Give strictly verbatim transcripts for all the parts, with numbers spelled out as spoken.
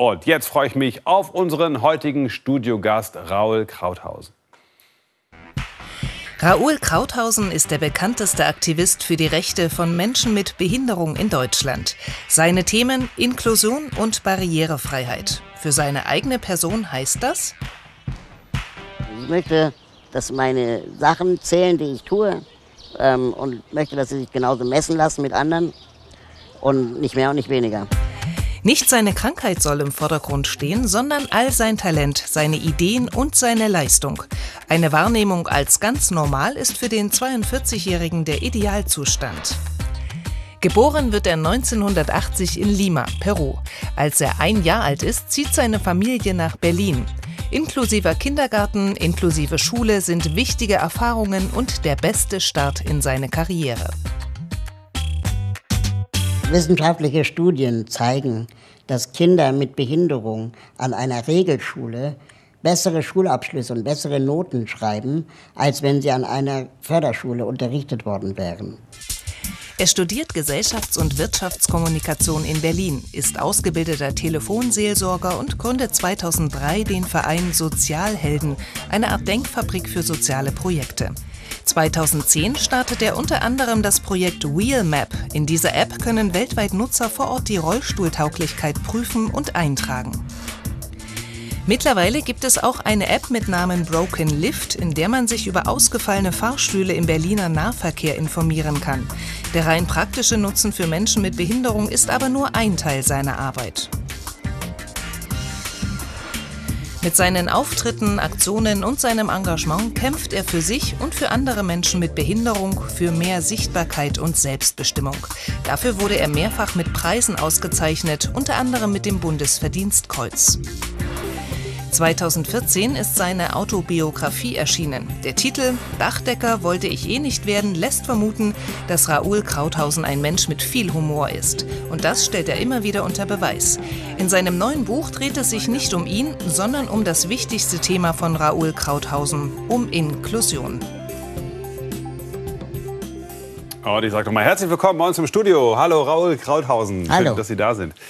Und jetzt freue ich mich auf unseren heutigen Studiogast Raoul Krauthausen. Raoul Krauthausen ist der bekannteste Aktivist für die Rechte von Menschen mit Behinderung in Deutschland. Seine Themen Inklusion und Barrierefreiheit. Für seine eigene Person heißt das: Ich möchte, dass meine Sachen zählen, die ich tue, ähm, und möchte, dass sie sich genauso messen lassen mit anderen und nicht mehr und nicht weniger. Nicht seine Krankheit soll im Vordergrund stehen, sondern all sein Talent, seine Ideen und seine Leistung. Eine Wahrnehmung als ganz normal ist für den zweiundvierzigjährigen der Idealzustand. Geboren wird er neunzehnhundertachtzig in Lima, Peru. Als er ein Jahr alt ist, zieht seine Familie nach Berlin. Inklusiver Kindergarten, inklusive Schule sind wichtige Erfahrungen und der beste Start in seine Karriere. Wissenschaftliche Studien zeigen, dass Kinder mit Behinderung an einer Regelschule bessere Schulabschlüsse und bessere Noten schreiben, als wenn sie an einer Förderschule unterrichtet worden wären. Er studiert Gesellschafts- und Wirtschaftskommunikation in Berlin, ist ausgebildeter Telefonseelsorger und gründet zweitausenddrei den Verein Sozialhelden, eine Art Denkfabrik für soziale Projekte. zweitausendzehn startet er unter anderem das Projekt Wheelmap. In dieser App können weltweit Nutzer vor Ort die Rollstuhltauglichkeit prüfen und eintragen. Mittlerweile gibt es auch eine App mit Namen Broken Lift, in der man sich über ausgefallene Fahrstühle im Berliner Nahverkehr informieren kann. Der rein praktische Nutzen für Menschen mit Behinderung ist aber nur ein Teil seiner Arbeit. Mit seinen Auftritten, Aktionen und seinem Engagement kämpft er für sich und für andere Menschen mit Behinderung für mehr Sichtbarkeit und Selbstbestimmung. Dafür wurde er mehrfach mit Preisen ausgezeichnet, unter anderem mit dem Bundesverdienstkreuz. zweitausendvierzehn ist seine Autobiografie erschienen. Der Titel »Dachdecker wollte ich eh nicht werden« lässt vermuten, dass Raoul Krauthausen ein Mensch mit viel Humor ist. Und das stellt er immer wieder unter Beweis. In seinem neuen Buch dreht es sich nicht um ihn, sondern um das wichtigste Thema von Raoul Krauthausen, um Inklusion. Und ich sage nochmal herzlich willkommen bei uns im Studio. Hallo Raoul Krauthausen. Hallo. Schön, dass Sie da sind.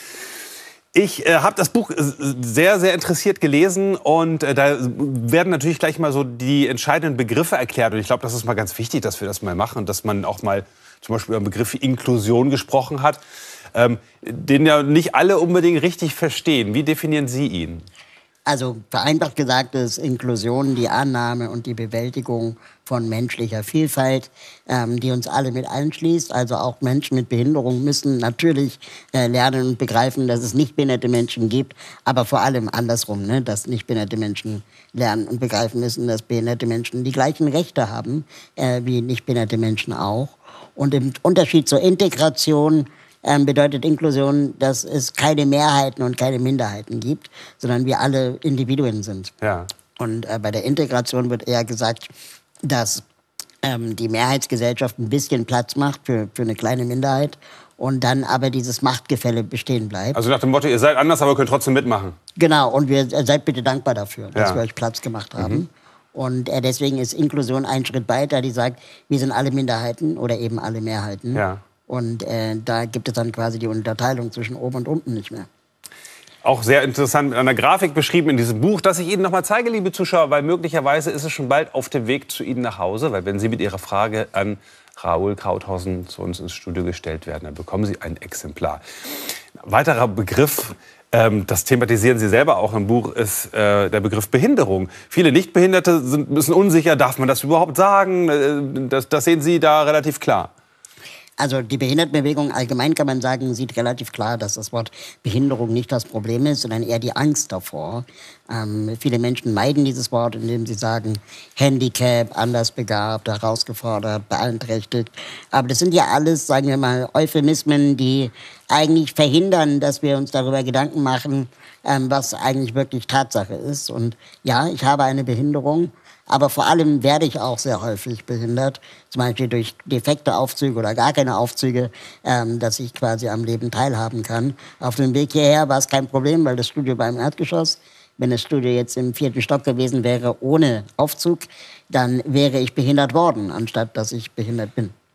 Ich äh, habe das Buch sehr, sehr interessiert gelesen und äh, da werden natürlich gleich mal so die entscheidenden Begriffe erklärt. Und ich glaube, das ist mal ganz wichtig, dass wir das mal machen und dass man auch mal zum Beispiel über den Begriff Inklusion gesprochen hat, ähm, den ja nicht alle unbedingt richtig verstehen. Wie definieren Sie ihn? Also vereinfacht gesagt ist Inklusion die Annahme und die Bewältigung von menschlicher Vielfalt, ähm, die uns alle mit einschließt. Also auch Menschen mit Behinderung müssen natürlich äh, lernen und begreifen, dass es nicht behinderte Menschen gibt, aber vor allem andersrum, ne, dass nicht behinderte Menschen lernen und begreifen müssen, dass behinderte Menschen die gleichen Rechte haben äh, wie nicht behinderte Menschen auch. Und im Unterschied zur Integration Ähm, bedeutet Inklusion, dass es keine Mehrheiten und keine Minderheiten gibt, sondern wir alle Individuen sind. Ja. Und äh, bei der Integration wird eher gesagt, dass ähm, die Mehrheitsgesellschaft ein bisschen Platz macht für, für eine kleine Minderheit und dann aber dieses Machtgefälle bestehen bleibt. Also nach dem Motto, ihr seid anders, aber könnt trotzdem mitmachen. Genau, und wir äh, seid bitte dankbar dafür, dass Ja. wir euch Platz gemacht haben. Mhm. Und äh, deswegen ist Inklusion ein Schritt weiter, die sagt, wir sind alle Minderheiten oder eben alle Mehrheiten. Ja. Und äh, da gibt es dann quasi die Unterteilung zwischen oben und unten nicht mehr. Auch sehr interessant mit einer Grafik beschrieben in diesem Buch, das ich Ihnen noch mal zeige, liebe Zuschauer, weil möglicherweise ist es schon bald auf dem Weg zu Ihnen nach Hause, weil wenn Sie mit Ihrer Frage an Raoul Krauthausen zu uns ins Studio gestellt werden, dann bekommen Sie ein Exemplar. Ein weiterer Begriff, ähm, das thematisieren Sie selber auch im Buch, ist äh, der Begriff Behinderung. Viele Nichtbehinderte sind ein bisschen unsicher, darf man das überhaupt sagen? Äh, das, das sehen Sie da relativ klar. Also die Behindertenbewegung allgemein kann man sagen, sieht relativ klar, dass das Wort Behinderung nicht das Problem ist, sondern eher die Angst davor. Ähm, viele Menschen meiden dieses Wort, indem sie sagen Handicap, andersbegabt, herausgefordert, beeinträchtigt. Aber das sind ja alles, sagen wir mal, Euphemismen, die eigentlich verhindern, dass wir uns darüber Gedanken machen, ähm, was eigentlich wirklich Tatsache ist. Und ja, ich habe eine Behinderung. Aber vor allem werde ich auch sehr häufig behindert, zum Beispiel durch defekte Aufzüge oder gar keine Aufzüge, ähm, dass ich quasi am Leben teilhaben kann. Auf dem Weg hierher war es kein Problem, weil das Studio war im Erdgeschoss. Wenn das Studio jetzt im vierten Stock gewesen wäre ohne Aufzug, dann wäre ich behindert worden, anstatt dass ich behindert bin.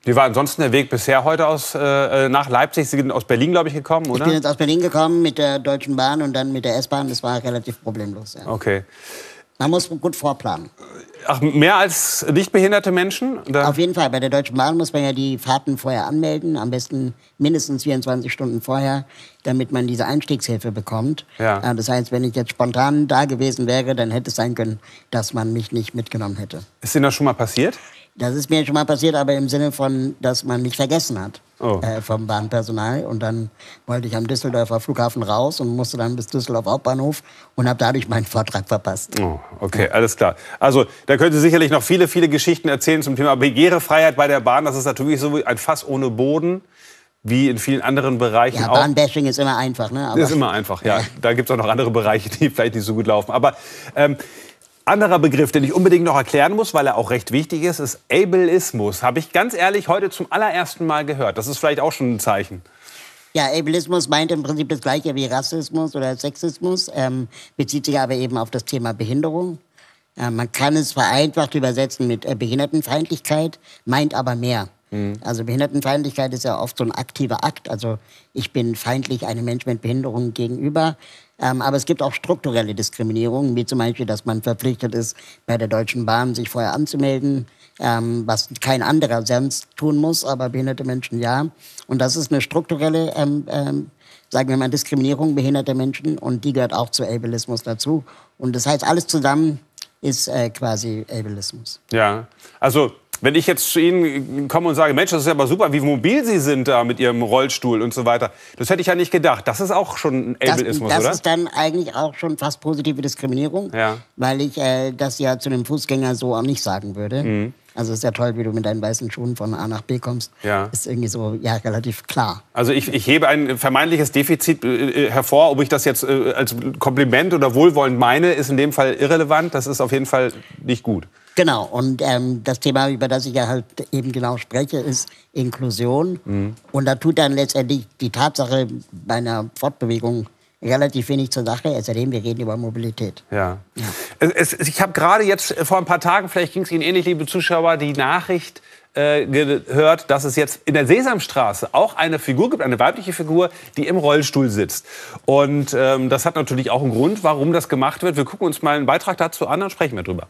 Wie war ansonsten der Weg bisher heute aus, äh, nach Leipzig? Sie sind aus Berlin, glaube ich, gekommen, oder? Ich bin jetzt aus Berlin gekommen mit der Deutschen Bahn und dann mit der S-Bahn. Das war relativ problemlos. Ja. Okay. Man muss gut vorplanen. Ach, mehr als nichtbehinderte Menschen? Oder? Auf jeden Fall. Bei der Deutschen Bahn muss man ja die Fahrten vorher anmelden. Am besten mindestens vierundzwanzig Stunden vorher, damit man diese Einstiegshilfe bekommt. Ja. Das heißt, wenn ich jetzt spontan da gewesen wäre, dann hätte es sein können, dass man mich nicht mitgenommen hätte. Ist Ihnen das schon mal passiert? Das ist mir schon mal passiert, aber im Sinne von, dass man mich vergessen hat oh. äh, vom Bahnpersonal. Und dann wollte ich am Düsseldorfer Flughafen raus und musste dann bis Düsseldorf Hauptbahnhof und habe dadurch meinen Vortrag verpasst. Oh, okay, alles klar. Also da können Sie sicherlich noch viele, viele Geschichten erzählen zum Thema Barrierefreiheit bei der Bahn. Das ist natürlich so ein Fass ohne Boden, wie in vielen anderen Bereichen ja, auch. Bahnbashing ist immer einfach, ne? Aber ist immer einfach, ja. Da gibt es auch noch andere Bereiche, die vielleicht nicht so gut laufen. Aber ähm, anderer Begriff, den ich unbedingt noch erklären muss, weil er auch recht wichtig ist, ist Ableismus. Habe ich ganz ehrlich heute zum allerersten Mal gehört. Das ist vielleicht auch schon ein Zeichen. Ja, Ableismus meint im Prinzip das Gleiche wie Rassismus oder Sexismus, ähm, bezieht sich aber eben auf das Thema Behinderung. Äh, man kann es vereinfacht übersetzen mit äh, Behindertenfeindlichkeit, meint aber mehr. Mhm. Also Behindertenfeindlichkeit ist ja oft so ein aktiver Akt. Also ich bin feindlich einem Menschen mit Behinderung gegenüber. Ähm, aber es gibt auch strukturelle Diskriminierungen, wie zum Beispiel, dass man verpflichtet ist, bei der Deutschen Bahn sich vorher anzumelden, ähm, was kein anderer sonst tun muss, aber behinderte Menschen ja. Und das ist eine strukturelle, ähm, ähm, sagen wir mal, Diskriminierung behinderter Menschen und die gehört auch zu Ableismus dazu. Und das heißt, alles zusammen ist äh, quasi Ableismus. Ja, also wenn ich jetzt zu Ihnen komme und sage, Mensch, das ist ja aber super, wie mobil Sie sind da mit Ihrem Rollstuhl und so weiter. Das hätte ich ja nicht gedacht. Das ist auch schon ein Ableismus, das, das oder? Das ist dann eigentlich auch schon fast positive Diskriminierung, ja. weil ich äh, das ja zu einem Fußgänger so auch nicht sagen würde. Mhm. Also es ist ja toll, wie du mit deinen weißen Schuhen von A nach B kommst. Ja. Ist irgendwie so, ja, relativ klar. Also ich, ich hebe ein vermeintliches Defizit äh, hervor. Ob ich das jetzt äh, als Kompliment oder wohlwollend meine, ist in dem Fall irrelevant. Das ist auf jeden Fall nicht gut. Genau, und ähm, das Thema, über das ich ja halt eben genau spreche, ist Inklusion. Mhm. Und da tut dann letztendlich die Tatsache bei einer Fortbewegung relativ wenig zur Sache, es sei denn, wir reden über Mobilität. Ja. ja. Es, es, ich habe gerade jetzt vor ein paar Tagen, vielleicht ging es Ihnen ähnlich, liebe Zuschauer, die Nachricht äh, gehört, dass es jetzt in der Sesamstraße auch eine Figur gibt, eine weibliche Figur, die im Rollstuhl sitzt. Und ähm, das hat natürlich auch einen Grund, warum das gemacht wird. Wir gucken uns mal einen Beitrag dazu an und sprechen wir drüber.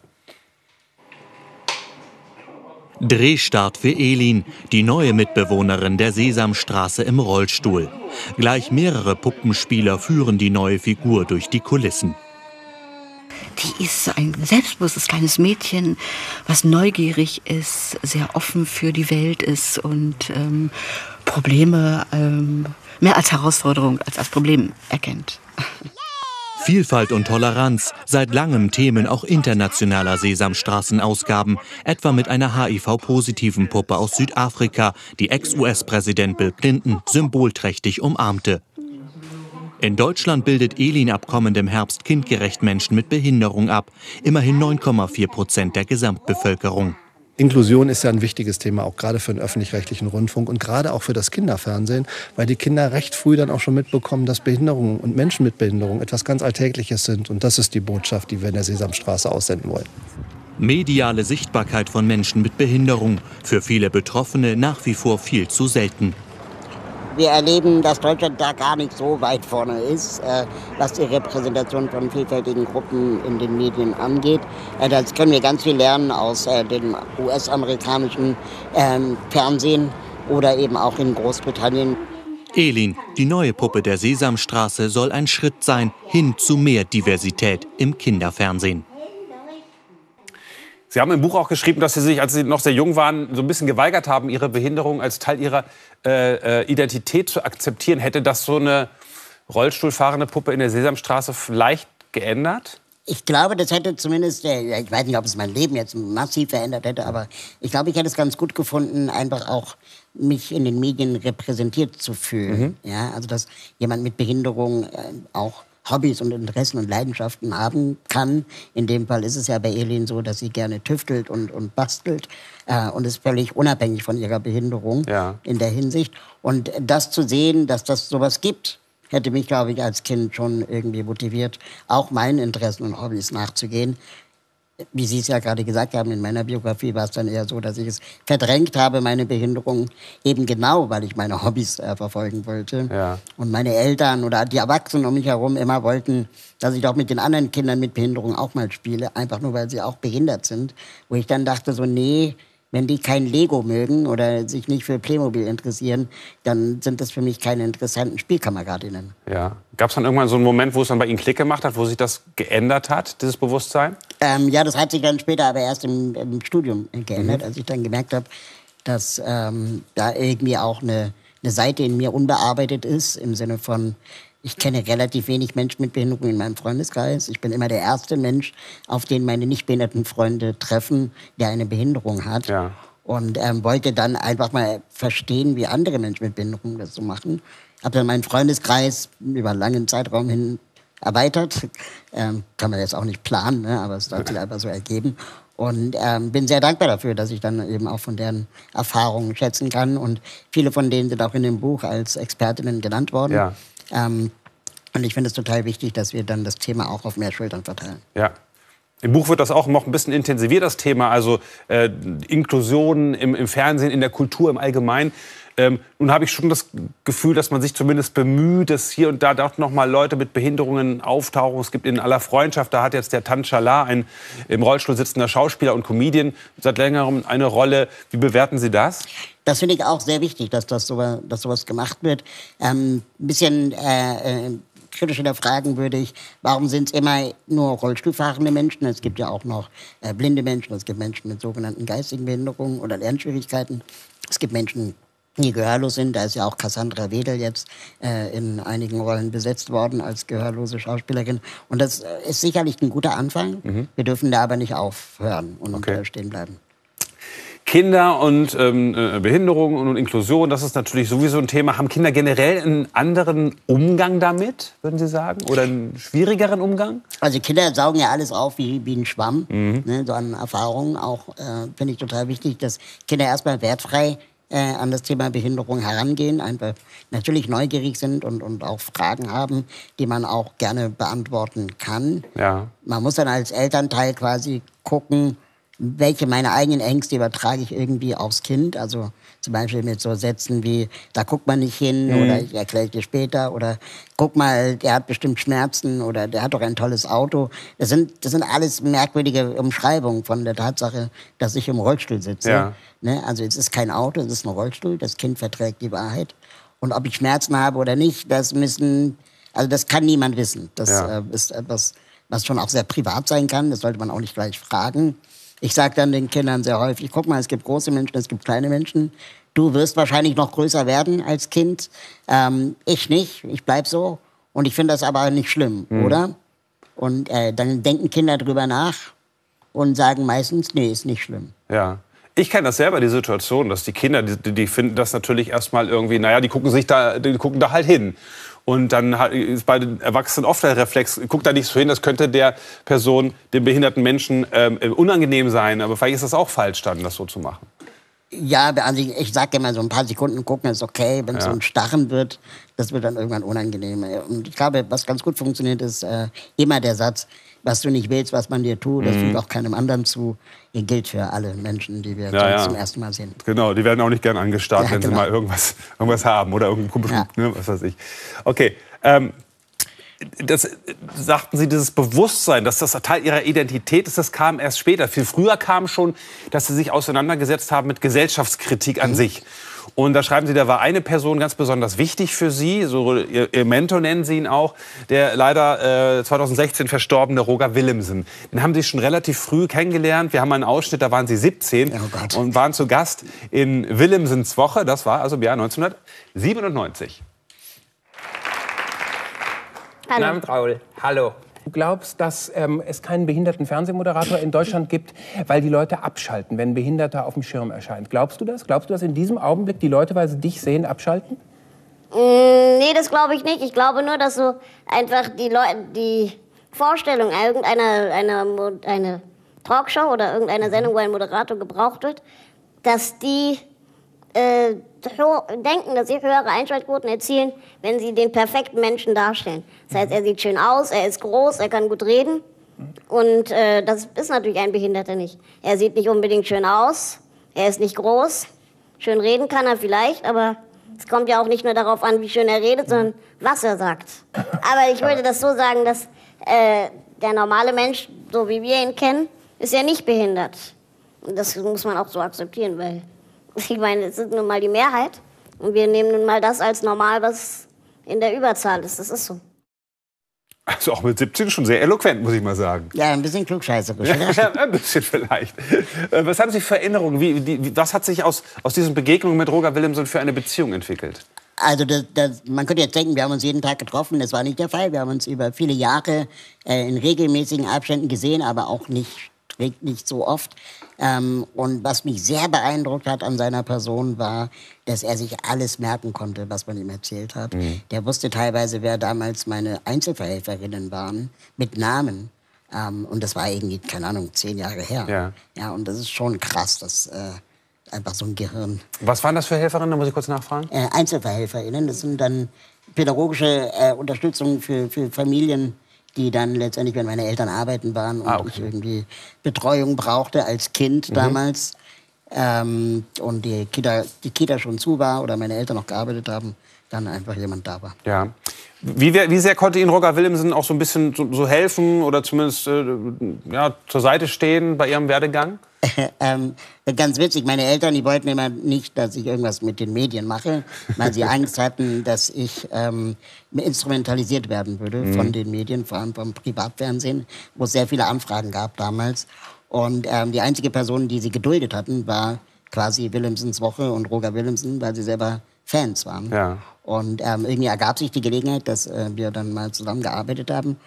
Drehstart für Elin, die neue Mitbewohnerin der Sesamstraße im Rollstuhl. Gleich mehrere Puppenspieler führen die neue Figur durch die Kulissen. Die ist ein selbstbewusstes kleines Mädchen, was neugierig ist, sehr offen für die Welt ist und ähm, Probleme ähm, mehr als Herausforderung als als Problem erkennt. Vielfalt und Toleranz, seit langem Themen auch internationaler Sesamstraßenausgaben, etwa mit einer H I V-positiven Puppe aus Südafrika, die Ex-U S-Präsident Bill Clinton symbolträchtig umarmte. In Deutschland bildet Elin ab kommendem Herbst kindgerecht Menschen mit Behinderung ab, immerhin neun Komma vier Prozent der Gesamtbevölkerung. Inklusion ist ja ein wichtiges Thema, auch gerade für den öffentlich-rechtlichen Rundfunk und gerade auch für das Kinderfernsehen, weil die Kinder recht früh dann auch schon mitbekommen, dass Behinderungen und Menschen mit Behinderung etwas ganz Alltägliches sind. Und das ist die Botschaft, die wir in der Sesamstraße aussenden wollen. Mediale Sichtbarkeit von Menschen mit Behinderung, für viele Betroffene nach wie vor viel zu selten. Wir erleben, dass Deutschland da gar nicht so weit vorne ist, äh, was die Repräsentation von vielfältigen Gruppen in den Medien angeht. Äh, das können wir ganz viel lernen aus äh, dem U S-amerikanischen äh, Fernsehen oder eben auch in Großbritannien. Elin, die neue Puppe der Sesamstraße, soll ein Schritt sein hin zu mehr Diversität im Kinderfernsehen. Sie haben im Buch auch geschrieben, dass Sie sich, als Sie noch sehr jung waren, so ein bisschen geweigert haben, Ihre Behinderung als Teil Ihrer äh, Identität zu akzeptieren. Hätte das so eine rollstuhlfahrende Puppe in der Sesamstraße vielleicht geändert? Ich glaube, das hätte zumindest, äh, ich weiß nicht, ob es mein Leben jetzt massiv verändert hätte, aber ich glaube, ich hätte es ganz gut gefunden, einfach auch mich in den Medien repräsentiert zu fühlen. Mhm. Ja, also dass jemand mit Behinderung äh, auch Hobbys und Interessen und Leidenschaften haben kann. In dem Fall ist es ja bei Elin so, dass sie gerne tüftelt und, und bastelt äh, und ist völlig unabhängig von ihrer Behinderung ja. in der Hinsicht. Und das zu sehen, dass das sowas gibt, hätte mich, glaube ich, als Kind schon irgendwie motiviert, auch meinen Interessen und Hobbys nachzugehen. Wie Sie es ja gerade gesagt haben, in meiner Biografie war es dann eher so, dass ich es verdrängt habe, meine Behinderung, eben genau, weil ich meine Hobbys äh, verfolgen wollte. Ja. Und meine Eltern oder die Erwachsenen um mich herum immer wollten, dass ich doch mit den anderen Kindern mit Behinderung auch mal spiele, einfach nur, weil sie auch behindert sind. Wo ich dann dachte so, nee, wenn die kein Lego mögen oder sich nicht für Playmobil interessieren, dann sind das für mich keine interessanten Spielkameradinnen. Ja. Gab es dann irgendwann so einen Moment, wo es dann bei Ihnen Klick gemacht hat, wo sich das geändert hat, dieses Bewusstsein? Ähm, ja, das hat sich dann später aber erst im, im Studium geändert, Mhm. als ich dann gemerkt habe, dass ähm, da irgendwie auch eine, eine Seite in mir unbearbeitet ist, im Sinne von, ich kenne relativ wenig Menschen mit Behinderung in meinem Freundeskreis. Ich bin immer der erste Mensch, auf den meine nicht behinderten Freunde treffen, der eine Behinderung hat. Ja. Und ähm, wollte dann einfach mal verstehen, wie andere Menschen mit Behinderung das so machen. Habe dann meinen Freundeskreis über einen langen Zeitraum hin erweitert. Ähm, kann man jetzt auch nicht planen, ne? Aber es hat sich einfach so ergeben. Und ähm, bin sehr dankbar dafür, dass ich dann eben auch von deren Erfahrungen schätzen kann. Und viele von denen sind auch in dem Buch als Expertinnen genannt worden. Ja. Ähm, und ich finde es total wichtig, dass wir dann das Thema auch auf mehr Schultern verteilen. Ja. Im Buch wird das auch noch ein bisschen intensiviert, das Thema, also äh, Inklusion im, im Fernsehen, in der Kultur im Allgemeinen. Ähm, nun habe ich schon das Gefühl, dass man sich zumindest bemüht, dass hier und da doch noch mal Leute mit Behinderungen auftauchen. Es gibt in aller Freundschaft, da hat jetzt der Tanchala, ein im Rollstuhl sitzender Schauspieler und Comedian, seit längerem eine Rolle. Wie bewerten Sie das? Das finde ich auch sehr wichtig, dass das so, dass sowas gemacht wird. Ähm, ein bisschen äh, äh, kritisch hinterfragen würde ich, warum sind es immer nur Rollstuhlfahrende Menschen? Es gibt ja auch noch äh, blinde Menschen, es gibt Menschen mit sogenannten geistigen Behinderungen oder Lernschwierigkeiten. Es gibt Menschen, die gehörlos sind. Da ist ja auch Cassandra Wedel jetzt äh, in einigen Rollen besetzt worden als gehörlose Schauspielerin. Und das äh, ist sicherlich ein guter Anfang. Mhm. Wir dürfen da aber nicht aufhören und okay. äh, stehen bleiben. Kinder und ähm, Behinderung und Inklusion, das ist natürlich sowieso ein Thema. Haben Kinder generell einen anderen Umgang damit, würden Sie sagen? Oder einen schwierigeren Umgang? Also Kinder saugen ja alles auf wie, wie ein Schwamm, mhm. ne, so an Erfahrungen. Auch äh, finde ich total wichtig, dass Kinder erstmal wertfrei äh, an das Thema Behinderung herangehen, einfach natürlich neugierig sind und, und auch Fragen haben, die man auch gerne beantworten kann. Ja. Man muss dann als Elternteil quasi gucken, welche meine eigenen Ängste übertrage ich irgendwie aufs Kind. Also zum Beispiel mit so Sätzen wie, da guckt man nicht hin, mhm. oder ich erkläre dir später, oder guck mal, der hat bestimmt Schmerzen, oder der hat doch ein tolles Auto. Das sind, das sind alles merkwürdige Umschreibungen von der Tatsache, dass ich im Rollstuhl sitze. Ja. Ne? Also es ist kein Auto, es ist ein Rollstuhl, das Kind verträgt die Wahrheit. Und ob ich Schmerzen habe oder nicht, das müssen, also das kann niemand wissen. Das ja. äh, ist etwas, was schon auch sehr privat sein kann, das sollte man auch nicht gleich fragen. Ich sage dann den Kindern sehr häufig, guck mal, es gibt große Menschen, es gibt kleine Menschen. Du wirst wahrscheinlich noch größer werden als Kind. Ähm, ich nicht, ich bleib so. Und ich finde das aber nicht schlimm, mhm. oder? Und äh, dann denken Kinder drüber nach und sagen meistens, nee, ist nicht schlimm. Ja. Ich kenne das selber, die Situation, dass die Kinder, die, die finden das natürlich erstmal irgendwie, naja, die gucken sich da, die gucken da halt hin. Und dann ist bei den Erwachsenen oft der Reflex, guckt da nicht so hin, das könnte der Person, dem behinderten Menschen, ähm, unangenehm sein. Aber vielleicht ist das auch falsch, dann das so zu machen. Ja, also ich, ich sage immer, so ein paar Sekunden gucken ist okay. Wenn es ja. so ein Starren wird, das wird dann irgendwann unangenehm. Und ich glaube, was ganz gut funktioniert, ist äh, immer der Satz, was du nicht willst, was man dir tut, das mhm. tut auch keinem anderen zu. Ihr gilt für alle Menschen, die wir ja, ja. zum ersten Mal sehen. Genau, die werden auch nicht gern angestarrt, ja, wenn genau. sie mal irgendwas, irgendwas haben oder irgendein Kumpel, ja. ne, was weiß ich. Okay, ähm, das sagten Sie, dieses Bewusstsein, dass das Teil Ihrer Identität ist, das kam erst später. Viel früher kam schon, dass Sie sich auseinandergesetzt haben mit Gesellschaftskritik an mhm. sich. Und da schreiben Sie, da war eine Person ganz besonders wichtig für Sie, so Ihr, Ihr Mentor nennen Sie ihn auch, der leider äh, zweitausendsechzehn verstorbene Roger Willemsen. Den haben Sie schon relativ früh kennengelernt. Wir haben einen Ausschnitt, da waren Sie siebzehn oh und waren zu Gast in Willemsens Woche. Das war also im Jahr neunzehnhundertsiebenundneunzig. Hallo. Guten Abend, Raoul. Hallo. Du glaubst, dass ähm, es keinen behinderten Fernsehmoderator in Deutschland gibt, weil die Leute abschalten, wenn ein Behinderter auf dem Schirm erscheint. Glaubst du das? Glaubst du, dass in diesem Augenblick die Leute, weil sie dich sehen, abschalten? Mm, nee, das glaube ich nicht. Ich glaube nur, dass so einfach die Leute, die Vorstellung irgendeiner eine, eine Talkshow oder irgendeine Sendung, wo ein Moderator gebraucht wird, dass die äh, denken, dass sie höhere Einschaltquoten erzielen, wenn sie den perfekten Menschen darstellen. Das heißt, er sieht schön aus, er ist groß, er kann gut reden Und äh, das ist natürlich ein Behinderter nicht. Er sieht nicht unbedingt schön aus, er ist nicht groß, schön reden kann er vielleicht, aber es kommt ja auch nicht nur darauf an, wie schön er redet, sondern was er sagt. Aber ich würde das so sagen, dass äh, der normale Mensch, so wie wir ihn kennen, ist ja nicht behindert. Und das muss man auch so akzeptieren, weil ich meine, es ist nun mal die Mehrheit und wir nehmen nun mal das als normal, was in der Überzahl ist. Das ist so. Also auch mit siebzehn schon sehr eloquent, muss ich mal sagen. Ja, ein bisschen klugscheißerisch. Ja, ein bisschen vielleicht. Was haben Sie für Erinnerungen? Wie, die, was hat sich aus, aus diesen Begegnungen mit Roger Willemsen für eine Beziehung entwickelt? Also das, das, man könnte jetzt denken, wir haben uns jeden Tag getroffen. Das war nicht der Fall. Wir haben uns über viele Jahre äh, in regelmäßigen Abständen gesehen, aber auch nicht, nicht so oft. Ähm, und was mich sehr beeindruckt hat an seiner Person war, dass er sich alles merken konnte, was man ihm erzählt hat. Mhm. Der wusste teilweise, wer damals meine Einzelverhelferinnen waren, mit Namen. Ähm, und das war irgendwie, keine Ahnung, zehn Jahre her. Ja, ja und das ist schon krass, dass äh, einfach so ein Gehirn. Was waren das für Helferinnen? Da muss ich kurz nachfragen. Äh, Einzelverhelferinnen, das sind dann pädagogische äh, Unterstützung für, für Familien, die dann letztendlich, wenn meine Eltern arbeiten waren und ah, okay. ich irgendwie Betreuung brauchte als Kind mhm. damals ähm, und die Kita, die Kita schon zu war oder meine Eltern noch gearbeitet haben, dann einfach jemand da war. Ja. Wie, wie sehr konnte Ihnen Roger Willemsen auch so ein bisschen so, so helfen oder zumindest äh, ja, zur Seite stehen bei Ihrem Werdegang? ähm, ganz witzig, meine Eltern, die wollten immer nicht, dass ich irgendwas mit den Medien mache, weil sie Angst hatten, dass ich ähm, instrumentalisiert werden würde mhm. von den Medien, vor allem vom Privatfernsehen, wo es sehr viele Anfragen gab damals. Und ähm, die einzige Person, die sie geduldet hatten, war quasi Willemsens Woche und Roger Willemsen, weil sie selber Fans waren. Ja. Und ähm, irgendwie ergab sich die Gelegenheit, dass äh, wir dann mal zusammengearbeitet haben.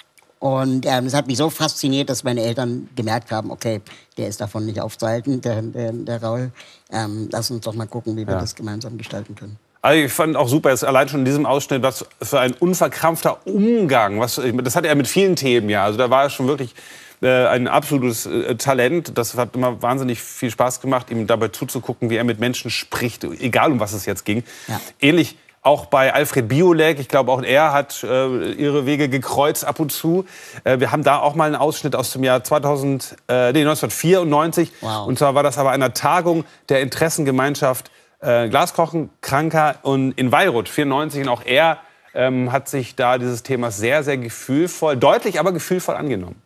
Und ähm, es hat mich so fasziniert, dass meine Eltern gemerkt haben, okay, der ist davon nicht aufzuhalten, der, der, der Raul. Ähm, lass uns doch mal gucken, wie wir ja. das gemeinsam gestalten können. Also ich fand auch super, jetzt allein schon in diesem Ausschnitt, was für ein unverkrampfter Umgang. Was, das hatte er mit vielen Themen, ja. Also da war er schon wirklich äh, ein absolutes äh, Talent. Das hat immer wahnsinnig viel Spaß gemacht, ihm dabei zuzugucken, wie er mit Menschen spricht, egal um was es jetzt ging. Ja. Ähnlich auch bei Alfred Biolek, ich glaube, auch er hat äh, ihre Wege gekreuzt ab und zu. Äh, wir haben da auch mal einen Ausschnitt aus dem Jahr zweitausend, äh, nee, neunzehnhundertvierundneunzig. Wow. Und zwar war das aber einer Tagung der Interessengemeinschaft äh, Glasknochenkranker und in Weilroth, vierundneunzig. Und auch er ähm, hat sich da dieses Themas sehr, sehr gefühlvoll, deutlich, aber gefühlvoll angenommen.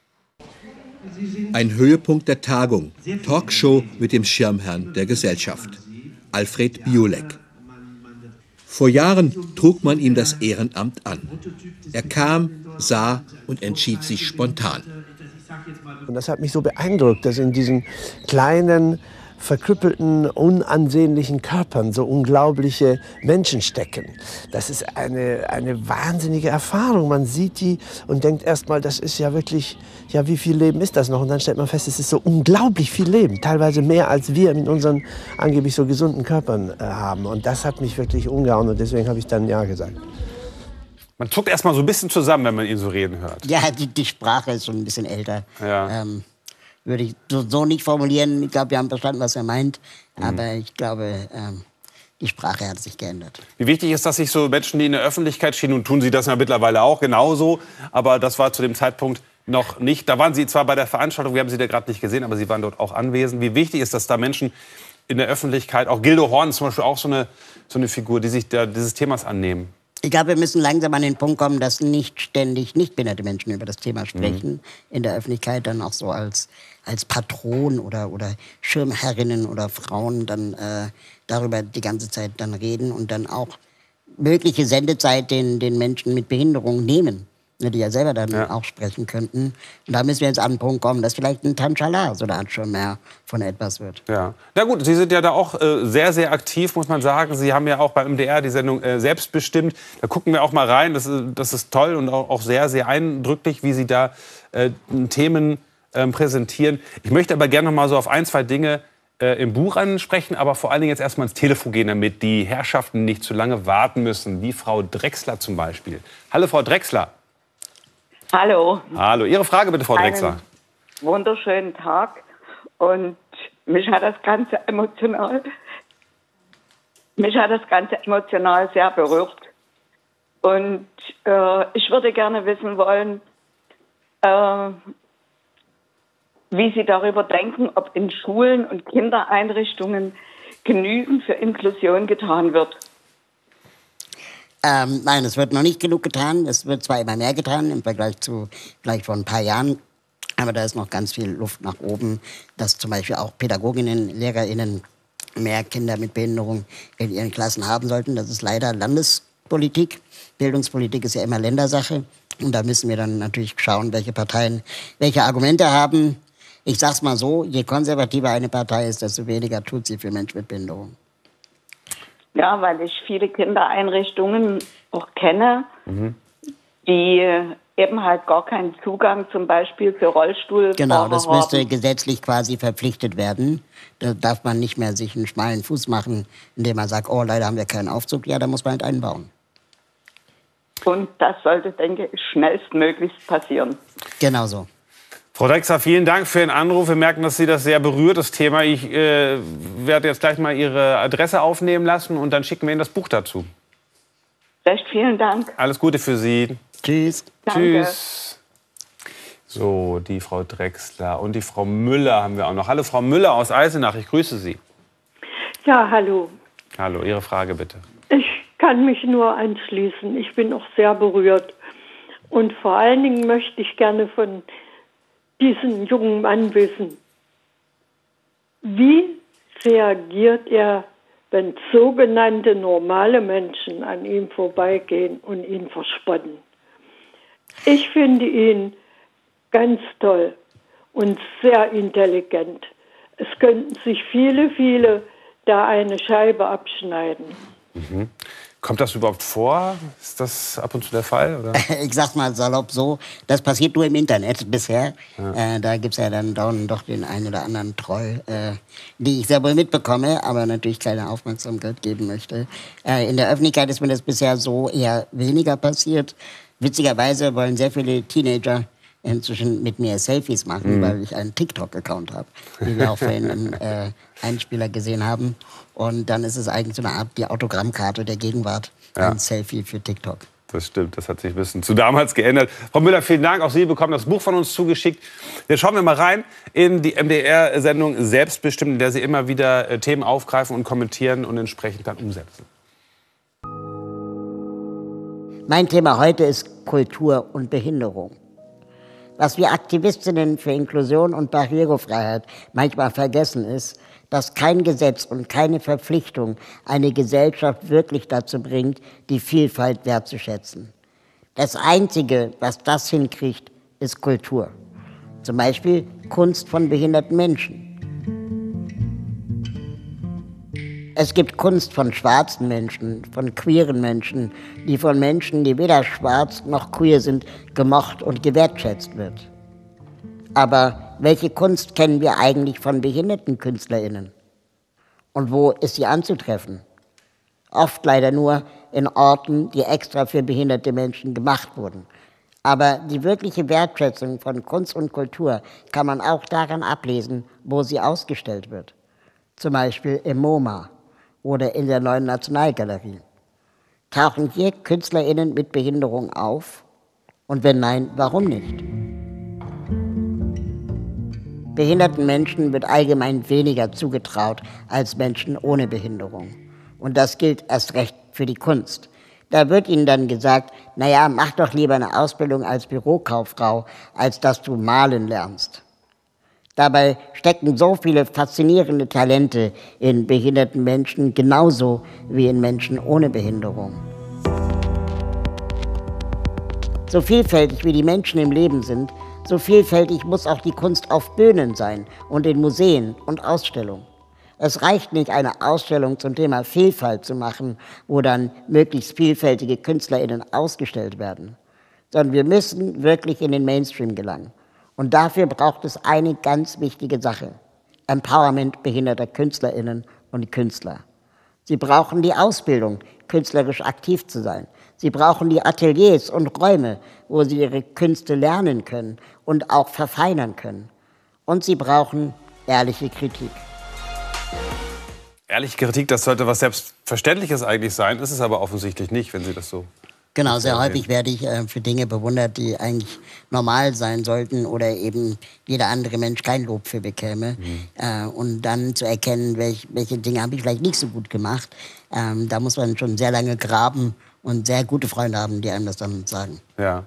Ein Höhepunkt der Tagung, Talkshow mit dem Schirmherrn der Gesellschaft, Alfred Biolek. Vor Jahren trug man ihm das Ehrenamt an. Er kam, sah und entschied sich spontan. Und das hat mich so beeindruckt, dass in diesen kleinen, verkrüppelten, unansehnlichen Körpern so unglaubliche Menschen stecken. Das ist eine, eine wahnsinnige Erfahrung. Man sieht die und denkt erst mal, das ist ja wirklich, ja, wie viel Leben ist das noch? Und dann stellt man fest, es ist so unglaublich viel Leben. Teilweise mehr, als wir in unseren angeblich so gesunden Körpern äh, haben. Und das hat mich wirklich umgehauen und deswegen habe ich dann Ja gesagt. Man zuckt erst mal so ein bisschen zusammen, wenn man ihn so reden hört. Ja, die, die Sprache ist schon ein bisschen älter. Ja. Ähm, würde ich so, so nicht formulieren. Ich glaube, wir haben verstanden, was er meint. Mhm. Aber ich glaube, ähm, die Sprache hat sich geändert. Wie wichtig ist, dass sich so Menschen, die in der Öffentlichkeit stehen, und tun sie das ja mittlerweile auch genauso, aber das war zu dem Zeitpunkt noch nicht. Da waren Sie zwar bei der Veranstaltung, wir haben Sie da gerade nicht gesehen, aber Sie waren dort auch anwesend. Wie wichtig ist, dass da Menschen in der Öffentlichkeit, auch Gildo Horn zum Beispiel auch so eine, so eine Figur, die sich da dieses Themas annehmen? Ich glaube, wir müssen langsam an den Punkt kommen, dass nicht ständig nichtbehinderte Menschen über das Thema sprechen. Mhm. In der Öffentlichkeit dann auch so als, als Patron oder, oder Schirmherrinnen oder Frauen dann äh, darüber die ganze Zeit dann reden und dann auch mögliche Sendezeit den, den Menschen mit Behinderung nehmen, die ja selber dann ja. auch sprechen könnten. Und da müssen wir jetzt an den Punkt kommen, dass vielleicht ein Tanchala so eine Art schon mehr von etwas wird. Ja, na gut, Sie sind ja da auch äh, sehr, sehr aktiv, muss man sagen. Sie haben ja auch beim M D R die Sendung äh, Selbstbestimmt. Da gucken wir auch mal rein. Das, das ist toll und auch, auch sehr, sehr eindrücklich, wie Sie da äh, Themen äh, präsentieren. Ich möchte aber gerne noch mal so auf ein, zwei Dinge äh, im Buch ansprechen, aber vor allen Dingen jetzt erstmal ins Telefon gehen, damit die Herrschaften nicht zu lange warten müssen, wie Frau Drechsler zum Beispiel. Hallo, Frau Drechsler. Hallo. Hallo. Ihre Frage bitte, Frau Drechsler. Einen wunderschönen Tag. Und mich hat das Ganze emotional, mich hat das Ganze emotional sehr berührt. Und äh, ich würde gerne wissen wollen, äh, wie Sie darüber denken, ob in Schulen und Kindereinrichtungen genügend für Inklusion getan wird. Ähm, nein, es wird noch nicht genug getan. Es wird zwar immer mehr getan im Vergleich zu vielleicht vor ein paar Jahren, aber da ist noch ganz viel Luft nach oben, dass zum Beispiel auch Pädagoginnen, LehrerInnen mehr Kinder mit Behinderung in ihren Klassen haben sollten. Das ist leider Landespolitik. Bildungspolitik ist ja immer Ländersache. Und da müssen wir dann natürlich schauen, welche Parteien welche Argumente haben. Ich sag's mal so, je konservativer eine Partei ist, desto weniger tut sie für Menschen mit Behinderung. Ja, weil ich viele Kindereinrichtungen auch kenne, mhm. die eben halt gar keinen Zugang zum Beispiel für Rollstuhlfahrer Genau, das müsste haben. gesetzlich quasi verpflichtet werden. Da darf man nicht mehr sich einen schmalen Fuß machen, indem man sagt, oh, leider haben wir keinen Aufzug. Ja, da muss man halt einbauen. Und das sollte, denke ich, schnellstmöglichst passieren. Genau so. Frau Drexler, vielen Dank für den Anruf. Wir merken, dass Sie das sehr berührt, das Thema. Ich äh, werde jetzt gleich mal Ihre Adresse aufnehmen lassen und dann schicken wir Ihnen das Buch dazu. Recht vielen Dank. Alles Gute für Sie. Tschüss. Danke. Tschüss. So, die Frau Drexler und die Frau Müller haben wir auch noch. Hallo, Frau Müller aus Eisenach, ich grüße Sie. Ja, hallo. Hallo, Ihre Frage bitte. Ich kann mich nur anschließen. Ich bin auch sehr berührt. Und vor allen Dingen möchte ich gerne von diesen jungen Mann wissen, wie reagiert er, wenn sogenannte normale Menschen an ihm vorbeigehen und ihn verspotten? Ich finde ihn ganz toll und sehr intelligent. Es könnten sich viele, viele da eine Scheibe abschneiden. Mhm. Kommt das überhaupt vor? Ist das ab und zu der Fall? Oder? Ich sag's mal salopp so, das passiert nur im Internet bisher. Ja. Äh, da gibt's ja dann doch den einen oder anderen Troll, äh, die ich sehr wohl mitbekomme, aber natürlich keine Aufmerksamkeit geben möchte. Äh, in der Öffentlichkeit ist mir das bisher so eher weniger passiert. Witzigerweise wollen sehr viele Teenager inzwischen mit mir Selfies machen, mhm. weil ich einen TikTok-Account habe, wie wir auch vorhin im äh, Einspieler gesehen haben. Und dann ist es eigentlich so eine Art die Autogrammkarte der Gegenwart, ja. ein Selfie für TikTok. Das stimmt, das hat sich ein bisschen zu damals geändert. Frau Müller, vielen Dank. Auch Sie bekommen das Buch von uns zugeschickt. Jetzt schauen wir mal rein in die M D R-Sendung Selbstbestimmt, in der Sie immer wieder äh, Themen aufgreifen und kommentieren und entsprechend dann umsetzen. Mein Thema heute ist Kultur und Behinderung. Was wir Aktivistinnen für Inklusion und Barrierefreiheit manchmal vergessen, ist, dass kein Gesetz und keine Verpflichtung eine Gesellschaft wirklich dazu bringt, die Vielfalt wertzuschätzen. Das Einzige, was das hinkriegt, ist Kultur. Zum Beispiel Kunst von behinderten Menschen. Es gibt Kunst von schwarzen Menschen, von queeren Menschen, die von Menschen, die weder schwarz noch queer sind, gemocht und gewertschätzt wird. Aber welche Kunst kennen wir eigentlich von behinderten KünstlerInnen? Und wo ist sie anzutreffen? Oft leider nur in Orten, die extra für behinderte Menschen gemacht wurden. Aber die wirkliche Wertschätzung von Kunst und Kultur kann man auch daran ablesen, wo sie ausgestellt wird. Zum Beispiel im MoMA oder in der Neuen Nationalgalerie. Tauchen hier KünstlerInnen mit Behinderung auf? Und wenn nein, warum nicht? Behinderten Menschen wird allgemein weniger zugetraut als Menschen ohne Behinderung. Und das gilt erst recht für die Kunst. Da wird ihnen dann gesagt, naja, mach doch lieber eine Ausbildung als Bürokauffrau, als dass du malen lernst. Dabei stecken so viele faszinierende Talente in behinderten Menschen, genauso wie in Menschen ohne Behinderung. So vielfältig wie die Menschen im Leben sind, so vielfältig muss auch die Kunst auf Bühnen sein und in Museen und Ausstellungen. Es reicht nicht, eine Ausstellung zum Thema Vielfalt zu machen, wo dann möglichst vielfältige KünstlerInnen ausgestellt werden, sondern wir müssen wirklich in den Mainstream gelangen. Und dafür braucht es eine ganz wichtige Sache: Empowerment behinderter KünstlerInnen und Künstler. Sie brauchen die Ausbildung, künstlerisch aktiv zu sein. Sie brauchen die Ateliers und Räume, wo sie ihre Künste lernen können und auch verfeinern können. Und sie brauchen ehrliche Kritik. Ehrliche Kritik, das sollte was Selbstverständliches eigentlich sein, ist es aber offensichtlich nicht, wenn Sie das so Genau, sehr häufig werde ich äh, für Dinge bewundert, die eigentlich normal sein sollten oder eben jeder andere Mensch kein Lob für bekäme. Mhm. Äh, und dann zu erkennen, welch, welche Dinge habe ich vielleicht nicht so gut gemacht, ähm, da muss man schon sehr lange graben und sehr gute Freunde haben, die einem das dann sagen. Ja.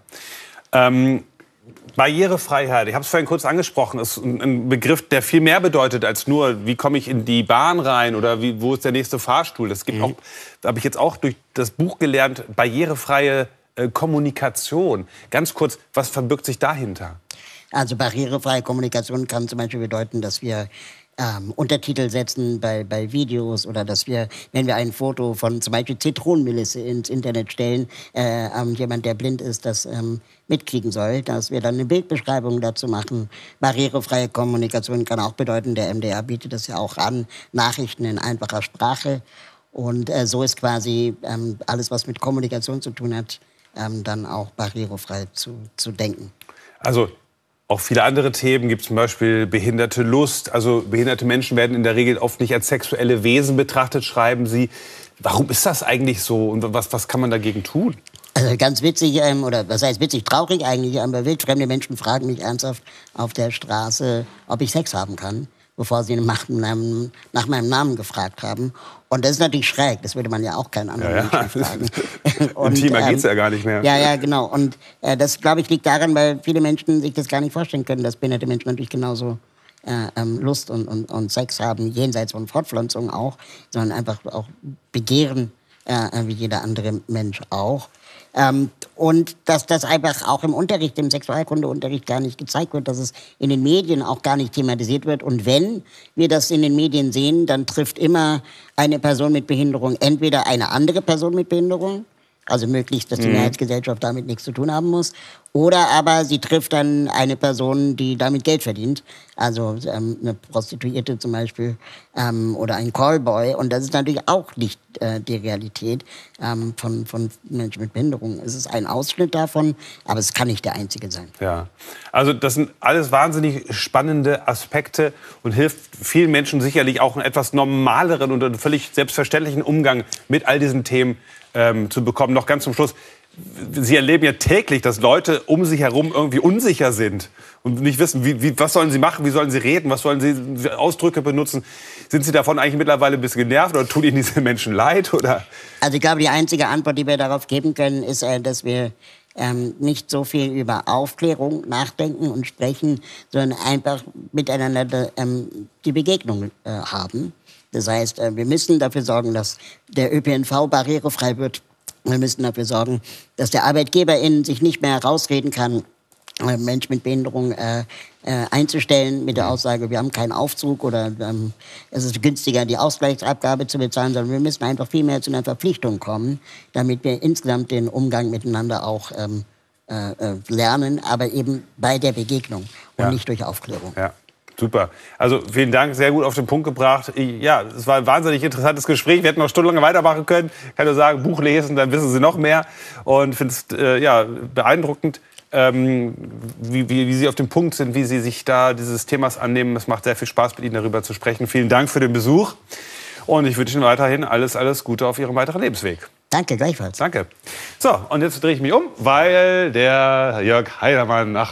Ähm, Barrierefreiheit, ich habe es vorhin kurz angesprochen, ist ein Begriff, der viel mehr bedeutet als nur, wie komme ich in die Bahn rein oder wie, wo ist der nächste Fahrstuhl. Das gibt mhm. auch, da habe ich jetzt auch durch das Buch gelernt, barrierefreie äh, Kommunikation. Ganz kurz, was verbirgt sich dahinter? Also barrierefreie Kommunikation kann zum Beispiel bedeuten, dass wir Ähm, Untertitel setzen bei, bei Videos oder dass wir, wenn wir ein Foto von zum Beispiel Zitronenmelisse ins Internet stellen, äh, ähm, jemand, der blind ist, das ähm, mitkriegen soll, dass wir dann eine Bildbeschreibung dazu machen. Barrierefreie Kommunikation kann auch bedeuten, der M D R bietet das ja auch an, Nachrichten in einfacher Sprache. Und äh, so ist quasi ähm, alles, was mit Kommunikation zu tun hat, ähm, dann auch barrierefrei zu, zu denken. Also auch viele andere Themen gibt es zum Beispiel behinderte Lust. Also behinderte Menschen werden in der Regel oft nicht als sexuelle Wesen betrachtet, schreiben Sie. Warum ist das eigentlich so und was, was kann man dagegen tun? Also ganz witzig, ähm, oder was heißt witzig, traurig eigentlich, aber wildfremde Menschen fragen mich ernsthaft auf der Straße, ob ich Sex haben kann, bevor sie nach meinem, nach meinem Namen gefragt haben. Und das ist natürlich schräg, das würde man ja auch keinen anderen ja, ja. Menschen fragen. Und, Intimer ähm, geht's ja gar nicht mehr. Ja, ja, genau. Und äh, das, glaube ich, liegt daran, weil viele Menschen sich das gar nicht vorstellen können, dass behinderte Menschen natürlich genauso äh, ähm, Lust und, und, und Sex haben, jenseits von Fortpflanzung auch, sondern einfach auch begehren, äh, wie jeder andere Mensch auch. Ähm, und dass das einfach auch im Unterricht, im Sexualkundeunterricht gar nicht gezeigt wird, dass es in den Medien auch gar nicht thematisiert wird. Und wenn wir das in den Medien sehen, dann trifft immer eine Person mit Behinderung entweder eine andere Person mit Behinderung, also möglichst, dass die mhm. Mehrheitsgesellschaft damit nichts zu tun haben muss, oder aber sie trifft dann eine Person, die damit Geld verdient, also ähm, eine Prostituierte zum Beispiel ähm, oder ein Callboy. Und das ist natürlich auch nicht äh, die Realität ähm, von, von Menschen mit Behinderung. Es ist ein Ausschnitt davon, aber es kann nicht der einzige sein. Ja, also das sind alles wahnsinnig spannende Aspekte und hilft vielen Menschen sicherlich auch einen etwas normaleren und einen völlig selbstverständlichen Umgang mit all diesen Themen ähm, zu bekommen. Noch ganz zum Schluss. Sie erleben ja täglich, dass Leute um sich herum irgendwie unsicher sind und nicht wissen, wie, wie, was sollen sie machen, wie sollen sie reden, was sollen sie für Ausdrücke benutzen. Sind Sie davon eigentlich mittlerweile ein bisschen genervt oder tun Ihnen diese Menschen leid? Oder? Also ich glaube, die einzige Antwort, die wir darauf geben können, ist, äh, dass wir ähm, nicht so viel über Aufklärung nachdenken und sprechen, sondern einfach miteinander ähm, die Begegnung äh, haben. Das heißt, äh, wir müssen dafür sorgen, dass der Ö P N V barrierefrei wird. Wir müssen dafür sorgen, dass der ArbeitgeberInnen sich nicht mehr herausreden kann, äh, Menschen mit Behinderung äh, äh, einzustellen mit der Aussage, wir haben keinen Aufzug oder ähm, es ist günstiger, die Ausgleichsabgabe zu bezahlen, sondern wir müssen einfach viel mehr zu einer Verpflichtung kommen, damit wir insgesamt den Umgang miteinander auch ähm, äh, lernen, aber eben bei der Begegnung und ja. nicht durch Aufklärung. Ja. Super. Also vielen Dank, sehr gut auf den Punkt gebracht. Ja, es war ein wahnsinnig interessantes Gespräch. Wir hätten noch stundenlang weitermachen können. Ich kann nur sagen, Buch lesen, dann wissen Sie noch mehr. Und ich finde es äh, ja, beeindruckend, ähm, wie, wie, wie Sie auf dem Punkt sind, wie Sie sich da dieses Themas annehmen. Es macht sehr viel Spaß, mit Ihnen darüber zu sprechen. Vielen Dank für den Besuch. Und ich wünsche Ihnen weiterhin alles, alles Gute auf Ihrem weiteren Lebensweg. Danke, gleichfalls. Danke. So, und jetzt drehe ich mich um, weil der Jörg Heidermann nach